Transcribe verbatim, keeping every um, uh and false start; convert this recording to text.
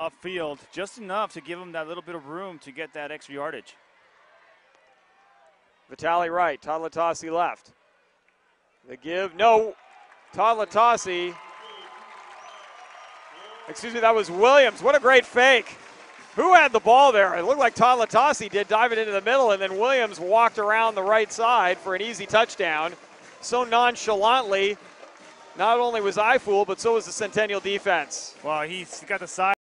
upfield, just enough to give him that little bit of room to get that extra yardage. Vitale right, Todd Latasi left. The give, no, Todd Latasi. Excuse me, that was Williams. What a great fake. Who had the ball there? It looked like Todd Latasi did, diving into the middle, and then Williams walked around the right side for an easy touchdown. So nonchalantly, not only was I fooled, but so was the Centennial defense. Well, he's got the side.